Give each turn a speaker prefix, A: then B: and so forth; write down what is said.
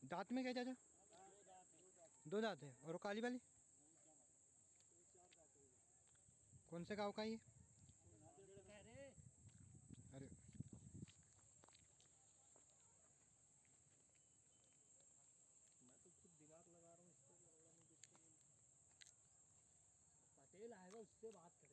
A: दांत में क्या चाचा? दो दांत है। और वो काली वाली कौन से गांव का है ये? अरे
B: मैं तो खुद दिमाग लगा रहा हूँ इसको, पटेल आएगा उससे बात